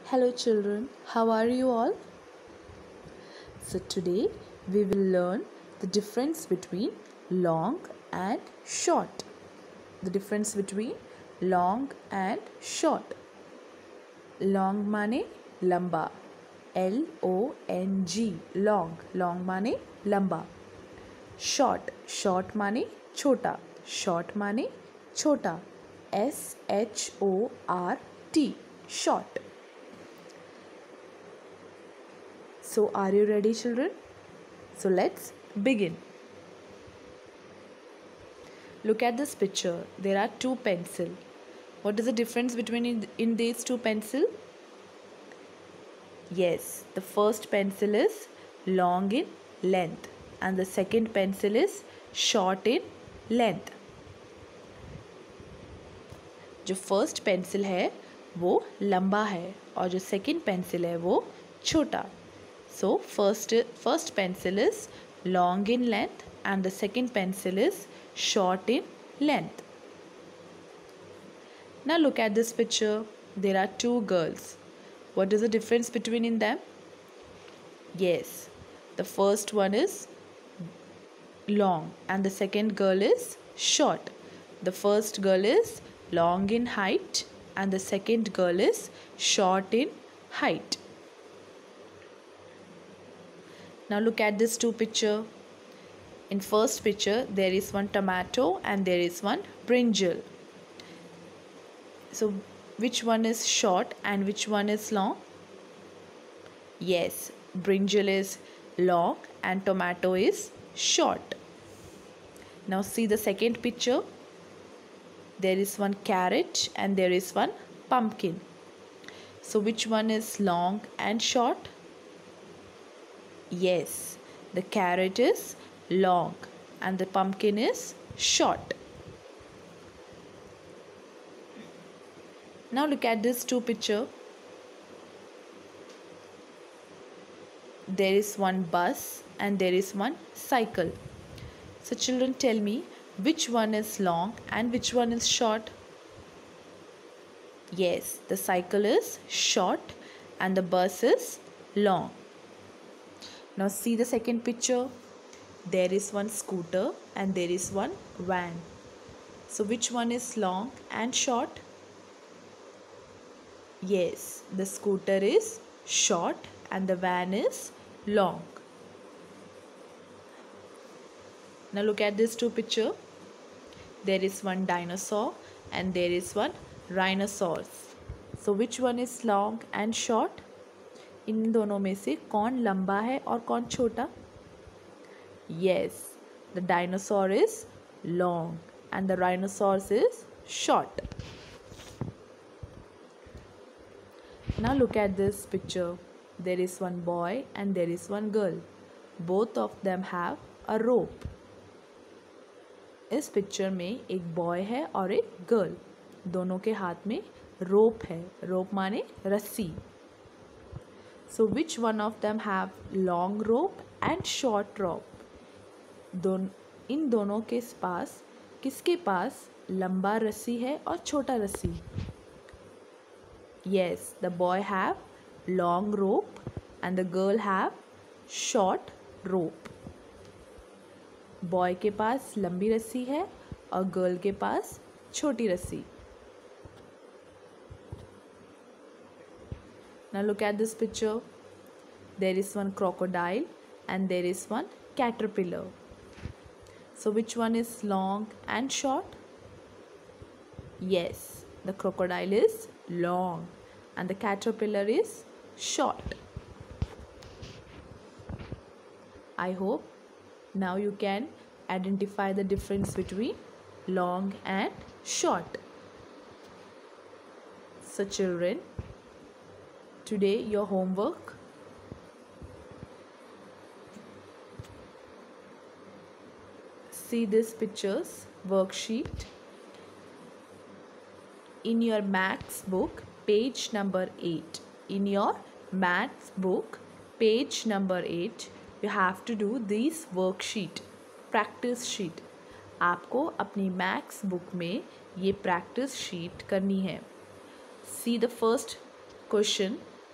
Hello children, how are you all? So today we will learn the difference between long and short. The difference between long and short. Long माने लंबा, LONG, long माने लंबा. short माने छोटा, short माने छोटा, SHORT, short. So are you ready children? So let's begin. Look at this picture. There are two pencils. What is the difference between in these two pencils? Yes, the first pencil is long in length and the second pencil is short in length. जो first pencil है वो लंबा है और जो second pencil है वो छोटा. So first pencil is long in length and the second pencil is short in length. Now look at this picture. There are two girls. What is the difference between in them? Yes, the first one is long and the second girl is short. The first girl is long in height and the second girl is short in height. Now look at this two picture. In first picture there is one tomato and there is one brinjal. So which one is short and which one is long? Yes, brinjal is long and tomato is short. Now see the second picture. There is one carrot and there is one pumpkin. So which one is long and short? Yes, the carrot is long and the pumpkin is short. Now look at this two picture. There is one bus and there is one cycle. So children, tell me which one is long and which one is short? Yes, the cycle is short and the bus is long. Now see the second picture. There is one scooter and there is one van. So which one is long and short? Yes, the scooter is short and the van is long. Now look at this two picture. There is one dinosaur and there is one rhinoceros. So which one is long and short? इन दोनों में से कौन लंबा है और कौन छोटा? Yes, the dinosaur is long and the rhinoceros is short. Now look at this picture. There is one boy and there is one girl. Both of them have a rope. इस पिक्चर में एक boy है और एक girl. दोनों के हाथ में रोप है. रोप माने रस्सी. So which one of them have long rope and short rope? इन दोनों के पास किसके पास लंबा रस्सी है और छोटा रस्सी? Yes, the boy have long rope and the girl have short rope. Boy के पास लंबी रस्सी है और गर्ल के पास छोटी रस्सी. Now look at this picture. There is one crocodile and there is one caterpillar. So which one is long and short? Yes, the crocodile is long and the caterpillar is short. I hope now you can identify the difference between long and short. So children, today your homework. See this pictures worksheet. In your maths book, page number 8. In your maths book, page number 8, you have to do this worksheet, practice sheet. आपको अपनी maths book में ये practice sheet करनी है. See the first question.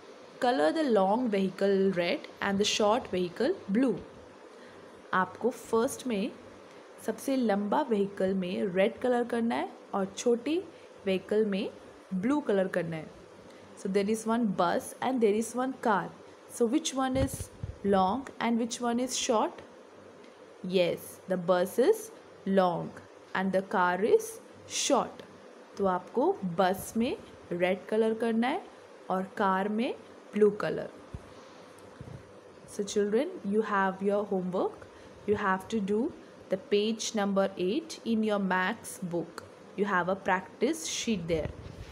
color the long vehicle red and the short vehicle blue. आपको first में सबसे लंबा व्हीकल में रेड कलर करना है और छोटी व्हीकल में ब्लू कलर करना है. So there is one bus and there is one car. So which one is long and which one is short? Yes, the bus is long and the car is short. तो आपको बस में red colour करना है और car में blue colour. So children, you have your homework. You have to do the page number 8 in your maths book. You have a practice sheet there.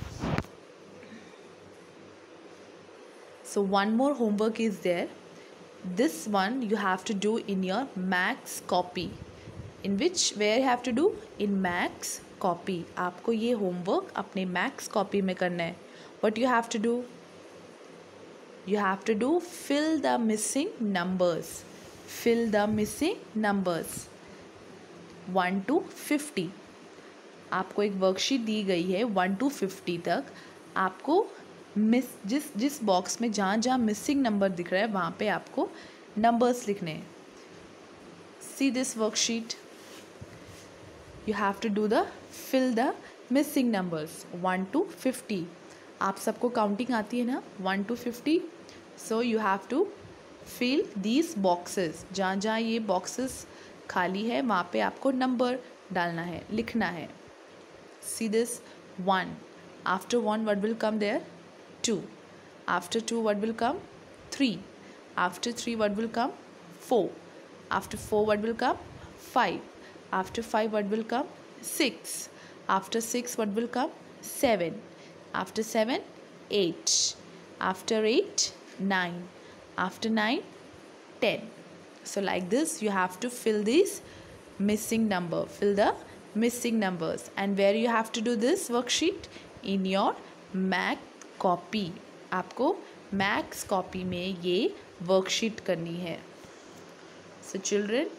So one more homework is there. This one you have to do in your maths copy. Where you have to do? In maths copy. आपको ये homework अपने maths copy में करना है. What you have to do? You have to do fill the missing numbers. Fill the missing numbers 1 to 50. आपको एक worksheet दी गई है 1 to 50 तक. आपको जिस बॉक्स में जहाँ मिसिंग नंबर दिख रहा है वहाँ पे आपको नंबर्स लिखने हैं. See this worksheet. You have to do the fill the missing numbers 1 to 50. आप सबको काउंटिंग आती है ना 1 to 50. So you have to fill these boxes. जहाँ ये बॉक्सेस खाली है वहाँ पे आपको नंबर डालना है, लिखना है. See this 1. After 1 what will come there? 2. After 2 what will come? 3. After 3 what will come? 4. After 4 what will come? 5. After 5 what will come? 6. After 6 what will come? 7. After 7 8. After 8 9. After 9 10. So like this you have to fill these missing number. Fill the missing numbers. And where you have to do this worksheet? In your math copy. आपको maths copy में ये worksheet करनी है. So children,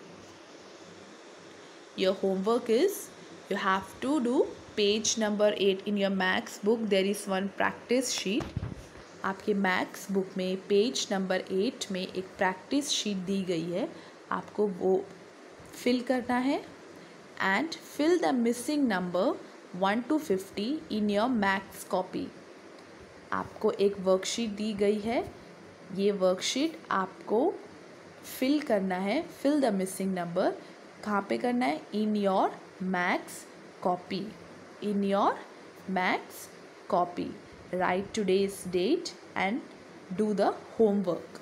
your homework is you have to do page number 8 in your maths book. There is one practice sheet. आपके maths book में page number 8 में एक practice sheet दी गई है. आपको वो फिल करना है and fill the missing number 1 to 50 in your maths copy. आपको एक वर्कशीट दी गई है. ये वर्कशीट आपको फिल करना है. फिल द मिसिंग नंबर कहाँ पे करना है? In your maths copy. In your maths copy. Write today's date and do the homework.